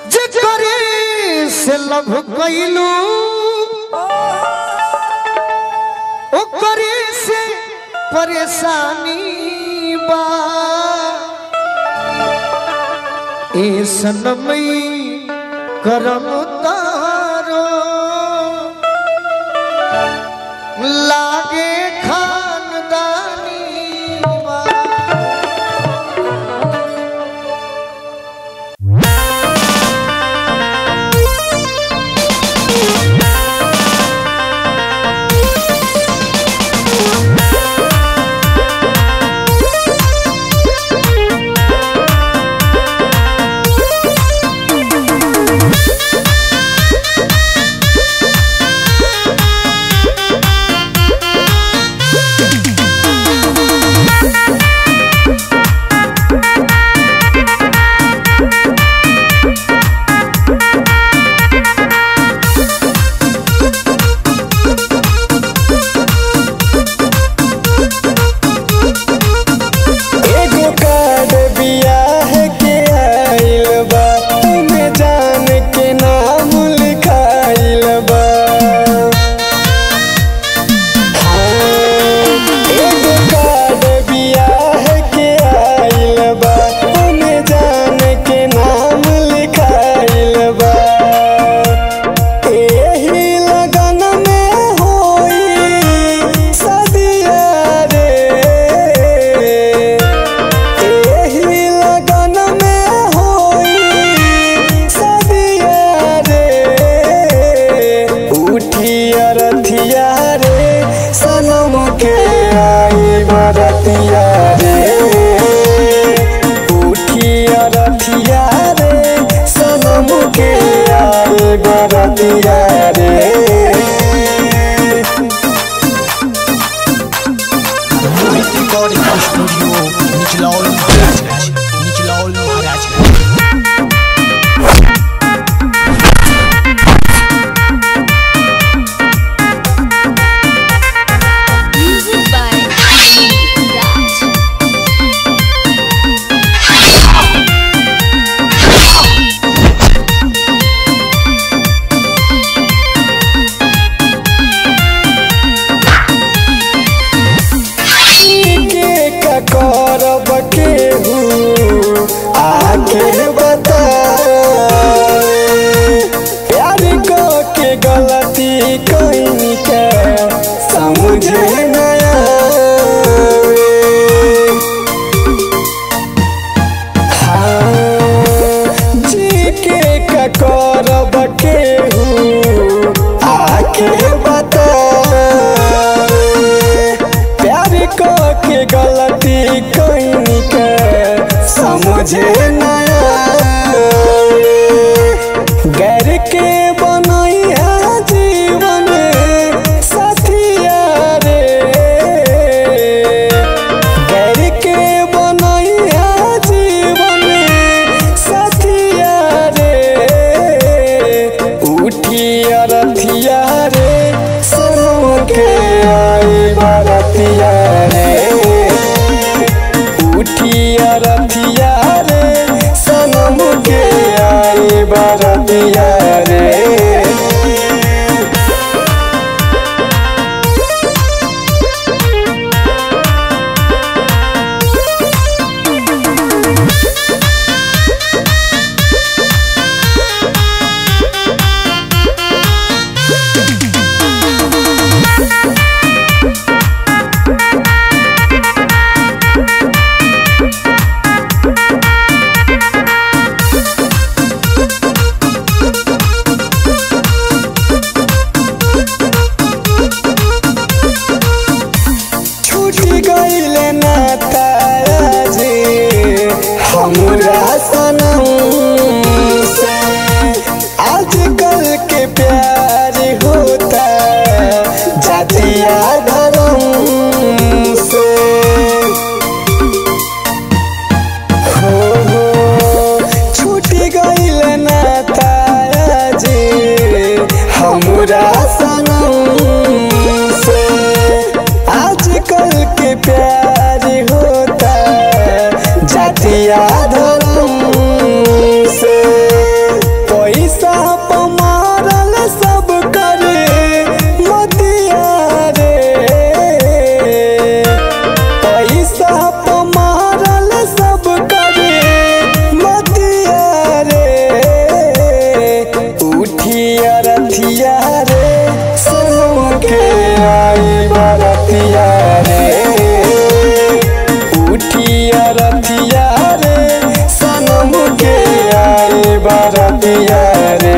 जकरे से लभ कैलू ओकरे से परेशानी बा ए सनमई करम तारो लागे खानदानी बा। जातिया धर्म से बरतिया रे।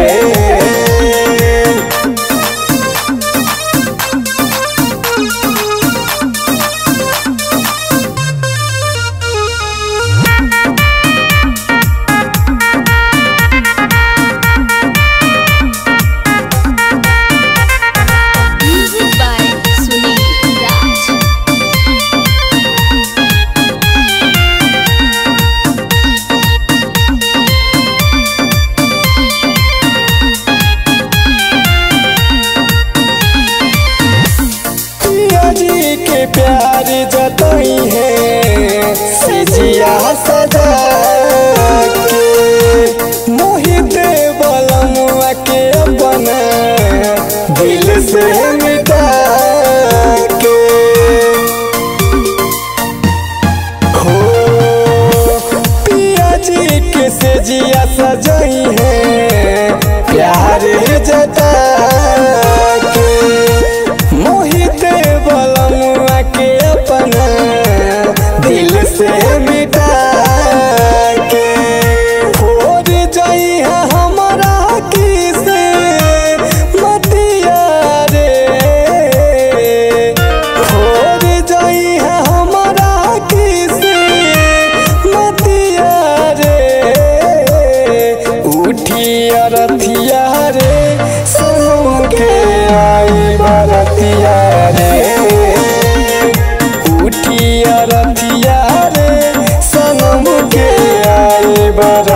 के प्यार जतई है सजिया सजा के मोहित बलमुआ के अपना दिल से मिटा के हो पिया जी के सजिया सजई है प्यार जता के मोहित बलमुआ के अपना दिल से मिटा के खोज जाई है हमारा किसे मतिया रे। खोज जाई है हमारा किसे मतिया रे। उठी अरथिया रे सनम के आई बरतिया रे। उठी अरथिया रे सनम के आई बर